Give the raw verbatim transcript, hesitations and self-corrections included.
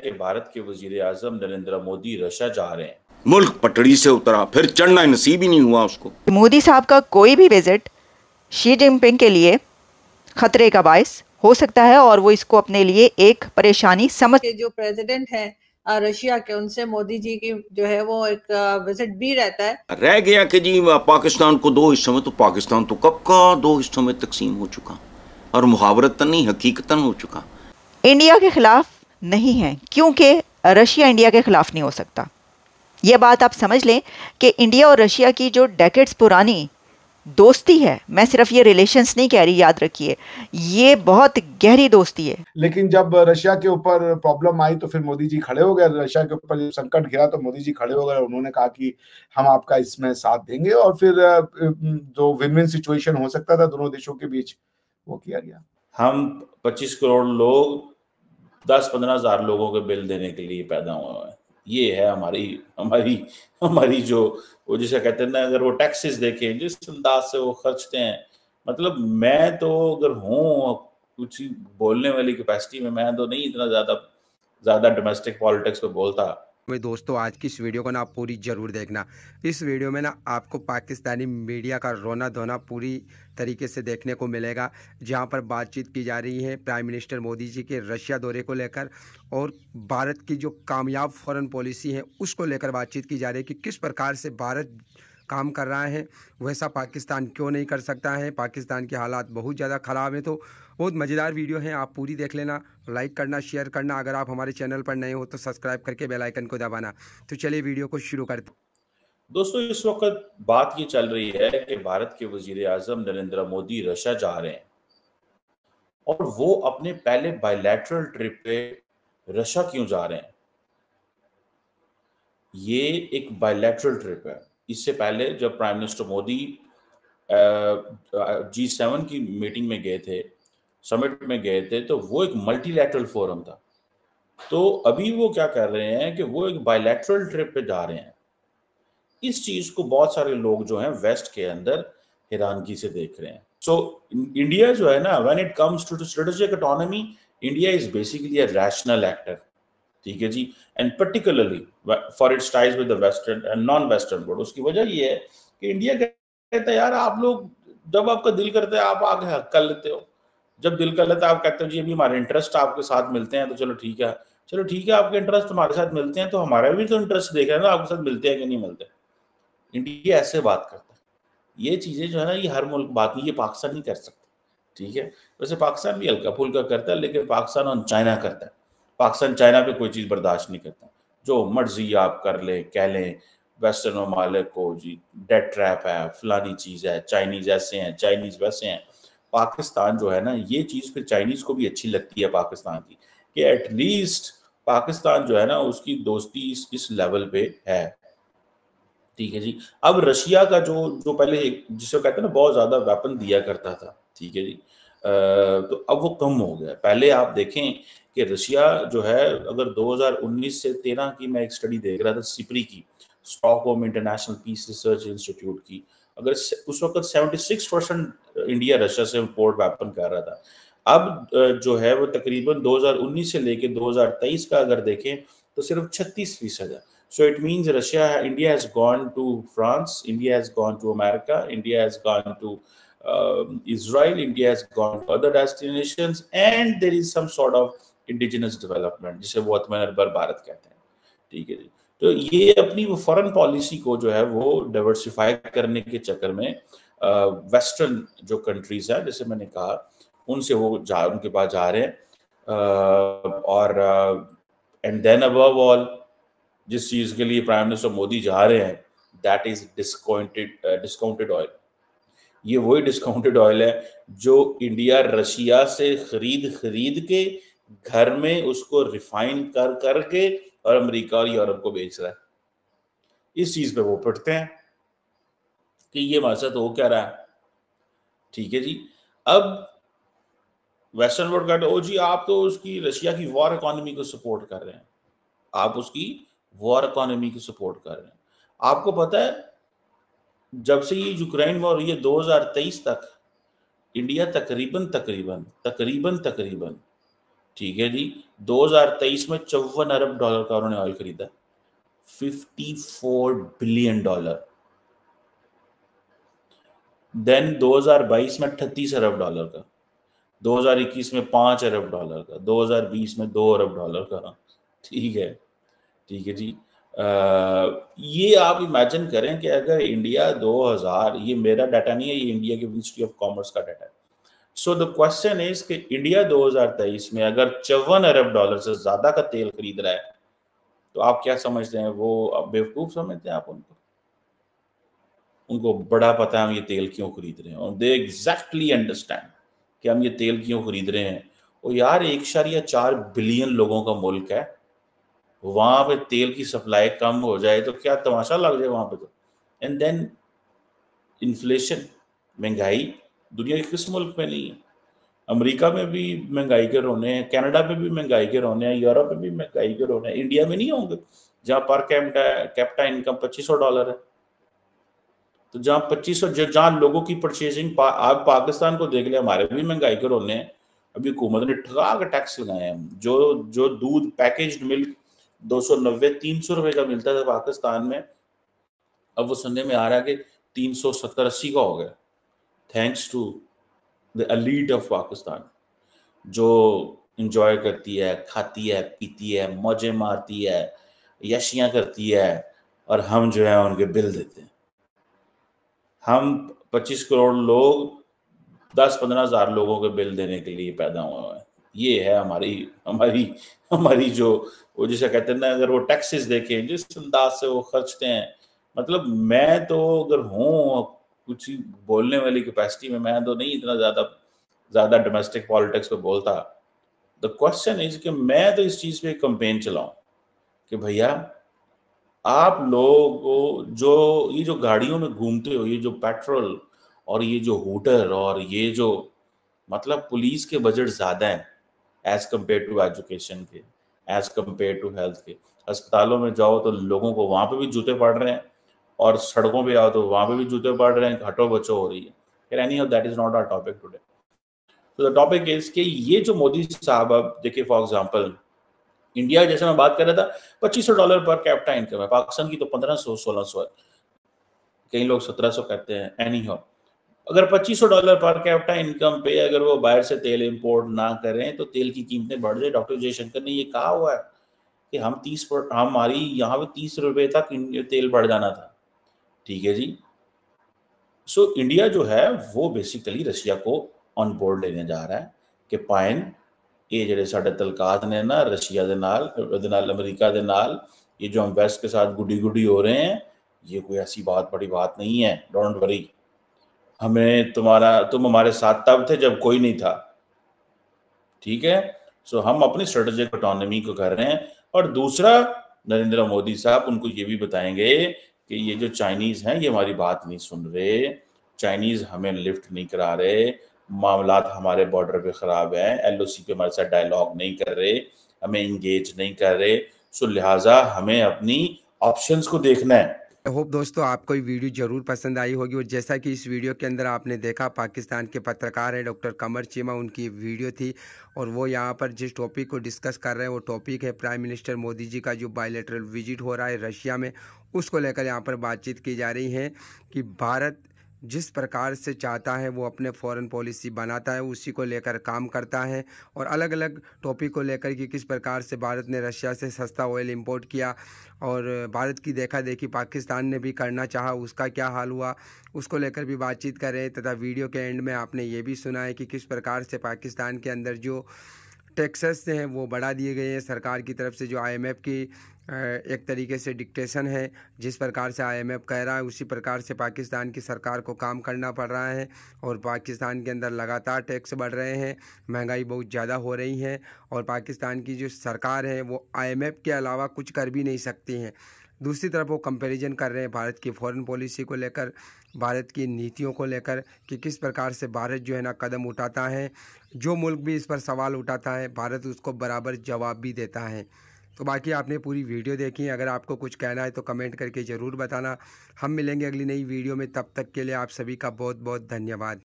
कि भारत के वजीर आजम नरेंद्र मोदी रशिया जा रहे हैं। मुल्क पटड़ी से उतरा, फिर चढ़ना नसीब ही नहीं हुआ उसको। मोदी साहब का कोई भी विजिट शी जिनपिंग के लिए खतरे का बायस हो सकता है और वो इसको अपने लिए एक परेशानी समझ। जो प्रेसिडेंट है रशिया के, उनसे मोदी जी की जो है वो एक विजिट भी रहता है। रह गया कि जी पाकिस्तान को दो हिस्सों में, तो पाकिस्तान तो कब का दो हिस्सों में तकसीम हो चुका और मुहावरतन नहीं हकीकतन हो चुका। इंडिया के खिलाफ नहीं है क्योंकि रशिया इंडिया के खिलाफ नहीं हो सकता। ये बात आप समझ लें कि इंडिया और रशिया की जो डेकेड्स पुरानी दोस्ती है, मैं सिर्फ ये रिलेशंस नहीं कह रही, याद रखिए ये बहुत गहरी दोस्ती है। लेकिन जब रशिया के ऊपर प्रॉब्लम आई तो फिर मोदी जी खड़े हो गए। रशिया के ऊपर जब संकट घिरा तो मोदी जी खड़े हो गए, उन्होंने कहा कि हम आपका इसमें साथ देंगे और फिर जो विन विन सिचुएशन हो सकता था दोनों देशों के बीच वो किया गया। हम पच्चीस करोड़ लोग दस पंद्रह हजार लोगों के बिल देने के लिए पैदा हुए हैं। ये है हमारी हमारी हमारी जो वो जिसे कहते हैं ना, अगर वो टैक्सेस देखें जिस अंदाज से वो खर्चते हैं, मतलब मैं तो अगर हूँ कुछ बोलने वाली कैपेसिटी में, मैं तो नहीं इतना ज़्यादा ज़्यादा डोमेस्टिक पॉलिटिक्स पे बोलता। भाई दोस्तों, आज की इस वीडियो को ना आप पूरी ज़रूर देखना। इस वीडियो में ना आपको पाकिस्तानी मीडिया का रोना धोना पूरी तरीके से देखने को मिलेगा, जहां पर बातचीत की जा रही है प्राइम मिनिस्टर मोदी जी के रशिया दौरे को लेकर और भारत की जो कामयाब फॉरेन पॉलिसी है उसको लेकर बातचीत की जा रही है कि किस प्रकार से भारत काम कर रहा है, वैसा पाकिस्तान क्यों नहीं कर सकता है। पाकिस्तान के हालात बहुत ज़्यादा ख़राब हैं। तो बहुत मज़ेदार वीडियो है, आप पूरी देख लेना, लाइक करना, शेयर करना। अगर आप हमारे चैनल पर नए हो तो सब्सक्राइब करके बेल आइकन को दबाना। तो चलिए वीडियो को शुरू करते। दोस्तों, इस वक्त बात ये चल रही है कि भारत के वजीर आजम नरेंद्र मोदी रशिया जा रहे हैं और वो अपने पहले बायलैटरल ट्रिप पे रशिया क्यों जा रहे हैं। ये एक बायलैटरल ट्रिप है। इससे पहले जब prime minister Modi G seven की मीटिंग में गए थे, समिट में गए थे, तो वो एक मल्टीलैटरल फोरम था। तो अभी वो क्या कर रहे हैं कि वो एक बायलैटरल ट्रिप पे जा रहे हैं। इस चीज को बहुत सारे लोग जो हैं वेस्ट के अंदर हैरानगी से देख रहे हैं। सो इंडिया जो है ना, when it comes to strategic autonomy, India is basically a rational actor, ठीक है जी, and particularly for its ties with the western and non western world. उसकी वजह ये है कि इंडिया कहता है यार आप लोग जब आपका दिल करता है आप आगे हक कर लेते हो, जब दिल कर लेता है आप कहते हो जी अभी हमारे इंटरेस्ट आपके साथ मिलते हैं तो चलो ठीक है, चलो ठीक है आपके इंटरेस्ट हमारे साथ मिलते हैं तो हमारा भी तो इंटरेस्ट देख रहे हैं ना आपके साथ मिलते हैं कि नहीं मिलते। इंडिया ऐसे बात करता है। ये चीजें जो है ना, ये हर मुल्क बात नहीं, ये पाकिस्तान नहीं कर सकता, ठीक है। वैसे पाकिस्तान भी हल्का फुल्का करता है, लेकिन पाकिस्तान और चाइना करता है। पाकिस्तान चाइना पे कोई चीज़ बर्दाश्त नहीं करता। जो मर्जी आप कर लें, कह लें वेस्टर्न ममालिक को जी डेट ट्रैप है, फलानी चीज़ है, चाइनीज़ ऐसे हैं, चाइनीज़ वैसे हैं। पाकिस्तान जो है ना, ये चीज़ फिर चाइनीज़ को भी अच्छी लगती है पाकिस्तान की, कि एटलीस्ट पाकिस्तान जो है ना उसकी दोस्ती इस इस लेवल पे है, ठीक है जी। अब रशिया का जो जो पहले जिसे कहते हैं ना बहुत ज़्यादा वेपन दिया करता था, ठीक है जी, आ, तो अब वो कम हो गया। पहले आप देखें कि रशिया जो है, अगर दो हज़ार उन्नीस से तेरह की मैं एक स्टडी देख रहा था सिपरी की, Stockholm International Peace Research Institute की, अगर उस वक्त छिहत्तर परसेंट इंडिया रशिया से इंपोर्ट वेपन कर रहा था। अब जो है वो तकरीबन दो हज़ार उन्नीस से लेके दो हज़ार तेईस का अगर देखें तो सिर्फ छत्तीस फीसद है। So it means Russia, India has gone to France, India has gone to America, India has gone to um, Israel, India has gone to other destinations, and there is some sort of indigenous development, जिसे वो आत्मनिर्भर भारत कहते हैं, ठीक है जी। तो ये अपनी वो फॉरेन पॉलिसी को जो है वो डाइवर्सिफाई करने के चक्कर में वेस्टर्न जो कंट्रीज है, जैसे मैंने कहा, उनसे वो जा उनके पास जा रहे हैं। uh, और एंड देन अबव ऑल जिस चीज के लिए प्राइम मिनिस्टर मोदी जा रहे हैं, that is discounted discounted oil. ये वही डिस्काउंटेड ऑयल है जो इंडिया रशिया से खरीद खरीद के घर में उसको रिफाइन कर करके और अमेरिका और यूरोप को बेच रहा है। इस चीज पे वो पिटते हैं कि ये हमारे साथ हो क्या रहा है, ठीक है जी। अब वेस्टर्न वर्ल्ड कहते ओ जी आप तो उसकी रशिया की वॉर इकोनॉमी को सपोर्ट कर रहे हैं, आप उसकी वॉर इकोनॉमी की सपोर्ट कर रहे हैं। आपको पता है जब से ये यूक्रेन वॉर हुई है दो हज़ार तेईस तक, इंडिया तकरीबन तकरीबन तकरीबन तकरीबन ठीक है जी। दो हज़ार तेईस में चौवन अरब डॉलर का उन्होंने ऑयल खरीदा, चौवन बिलियन डॉलर। देन दो हज़ार बाईस में अड़तीस अरब डॉलर का, दो हज़ार इक्कीस में पाँच अरब डॉलर का, दो हज़ार बीस में दो अरब डॉलर का। ठीक है, ठीक है जी। आ, ये आप इमेजिन करें कि अगर इंडिया दो हज़ार, ये मेरा डाटा नहीं है, ये इंडिया के मिनिस्ट्री ऑफ कॉमर्स का डाटा है। सो द क्वेश्चन इज कि इंडिया दो हज़ार तेईस में अगर चौवन अरब डॉलर से ज्यादा का तेल खरीद रहा है, तो आप क्या समझते हैं? वो बेवकूफ समझते हैं आप उनको? उनको बड़ा पता है हम ये तेल क्यों खरीद रहे हैं, और दे एग्जैक्टली अंडरस्टैंड कि हम ये तेल क्यों खरीद रहे हैं। और यार एक इशारिया चार बिलियन लोगों का मुल्क है, वहां पे तेल की सप्लाई कम हो जाए तो क्या तमाशा लग जाए वहां पे तो। एंड देन इन्फ्लेशन, महंगाई दुनिया के किस मुल्क में नहीं है? अमेरिका में भी महंगाई के रोने हैं, कनाडा में भी महंगाई के रोने हैं, यूरोप में भी महंगाई के रोने हैं, इंडिया में नहीं होंगे जहां पर कैपिटा कैपिटा इनकम पच्चीस सौ डॉलर है। तो जहां पच्चीस सौ, जहां लोगों की परचेजिंग पा, आप पाकिस्तान को देख ले, हमारे भी महंगाई के रोने हैं। अभी हुकूमत ने ठगा के टैक्स लगाए हैं। जो जो दूध पैकेज्ड मिल्क दो सौ नब्बे तीन सौ रुपए का मिलता था पाकिस्तान में, अब वो सुनने में आ रहा है कि तीन सौ सत्तर अस्सी का हो गया, thanks to the elite of Pakistan, जो इंजॉय करती है, खाती है, पीती है, मौजें मारती है, यशियां करती है, और हम जो है उनके बिल देते हैं। हम पच्चीस करोड़ लोग दस पंद्रह हजार लोगों के बिल देने के लिए पैदा हुए हैं। ये है हमारी हमारी हमारी जो, वो जिसे कहते हैं ना, अगर वो टैक्सेस देखें जिस अंदाज से वो खर्चते हैं, मतलब मैं तो अगर हूँ कुछ बोलने वाली कैपेसिटी में, मैं तो नहीं इतना ज्यादा ज्यादा डोमेस्टिक पॉलिटिक्स पे बोलता। द क्वेश्चन इज कि मैं तो इस चीज पे कंपेन चलाऊं कि भैया आप लोग जो ये जो गाड़ियों में घूमते हो, ये जो पेट्रोल और ये जो हूटर और ये जो, मतलब पुलिस के बजट ज्यादा हैं एज कम्पेयर टू एजुकेशन के, एज कम्पेयर टू हेल्थ के। अस्पतालों में जाओ तो लोगों को वहां पे भी जूते पड़ रहे हैं, और सड़कों पे आओ तो वहां पे भी जूते पड़ रहे हैं, हटो बचो हो रही है। Anyhow that is not our topic today. तो द टॉपिक इज कि ये जो मोदी साहब, अब देखिए फॉर एग्जांपल इंडिया जैसे मैं बात कर रहा था, पच्चीस सौ डॉलर पर कैपिटा इनकम है, पाकिस्तान की तो पंद्रह सौ सोलह सौ है, कई लोग सत्रह सौ कहते हैं। एनी हाउ, अगर पच्चीस सौ डॉलर पर कैपिटा इनकम पे अगर वो बाहर से तेल इंपोर्ट ना करें तो तेल की कीमतें बढ़ जाए। डॉक्टर जयशंकर ने ये कहा हुआ है कि हम तीस पर हमारी यहाँ पे तीस रुपए तक तेल बढ़ जाना था। ठीक है जी। सो so, इंडिया जो है वो बेसिकली रशिया को ऑन बोर्ड लेने जा रहा है कि पाइन ये ਜਿਹੜੇ ਸਾਡੇ तलकात ने ना रशिया ਦੇ ਨਾਲ ਉਹਦੇ ਨਾਲ अमेरिका ਦੇ ਨਾਲ, ये जो हम वेस्ट के साथ गुडी गुडी हो रहे हैं, ये कोई ऐसी बात बड़ी बात नहीं है, डोंट वरी। हमें तुम्हारा तुम हमारे साथ तब थे जब कोई नहीं था। ठीक है, सो हम अपनी स्ट्रेटेजिक ऑटोनॉमी को कर रहे हैं। और दूसरा, नरेंद्र मोदी साहब उनको ये भी बताएंगे कि ये जो चाइनीज हैं ये हमारी बात नहीं सुन रहे, चाइनीज हमें लिफ्ट नहीं करा रहे, मामलात हमारे बॉर्डर पे खराब है, एलओसी पे हमारे साथ डायलॉग नहीं कर रहे, हमें इंगेज नहीं कर रहे। सो लिहाजा हमें अपनी ऑप्शंस को देखना है। होप दोस्तों आपको ये वीडियो जरूर पसंद आई होगी। और जैसा कि इस वीडियो के अंदर आपने देखा, पाकिस्तान के पत्रकार है डॉक्टर कमर चीमा, उनकी वीडियो थी और वो यहाँ पर जिस टॉपिक को डिस्कस कर रहे हैं वो टॉपिक है प्राइम मिनिस्टर मोदी जी का जो बायलैटरल विजिट हो रहा है रशिया में, उसको लेकर यहाँ पर बातचीत की जा रही है कि भारत जिस प्रकार से चाहता है वो अपने फॉरेन पॉलिसी बनाता है, उसी को लेकर काम करता है। और अलग अलग टॉपिक को लेकर कि किस प्रकार से भारत ने रशिया से सस्ता ऑयल इंपोर्ट किया और भारत की देखा देखी पाकिस्तान ने भी करना चाहा, उसका क्या हाल हुआ, उसको लेकर भी बातचीत कर रहे हैं। तथा वीडियो के एंड में आपने ये भी सुना है कि किस प्रकार से पाकिस्तान के अंदर जो टैक्सेस हैं वो बढ़ा दिए गए हैं सरकार की तरफ से, जो आईएमएफ की एक तरीके से डिक्टेशन है। जिस प्रकार से आईएमएफ कह रहा है उसी प्रकार से पाकिस्तान की सरकार को काम करना पड़ रहा है और पाकिस्तान के अंदर लगातार टैक्स बढ़ रहे हैं, महंगाई बहुत ज़्यादा हो रही है और पाकिस्तान की जो सरकार है वो आईएमएफ के अलावा कुछ कर भी नहीं सकती हैं। दूसरी तरफ वो कंपैरिजन कर रहे हैं भारत की फॉरेन पॉलिसी को लेकर, भारत की नीतियों को लेकर कि किस प्रकार से भारत जो है ना कदम उठाता है, जो मुल्क भी इस पर सवाल उठाता है भारत उसको बराबर जवाब भी देता है। तो बाकी आपने पूरी वीडियो देखी, अगर आपको कुछ कहना है तो कमेंट करके ज़रूर बताना। हम मिलेंगे अगली नई वीडियो में, तब तक के लिए आप सभी का बहुत बहुत धन्यवाद।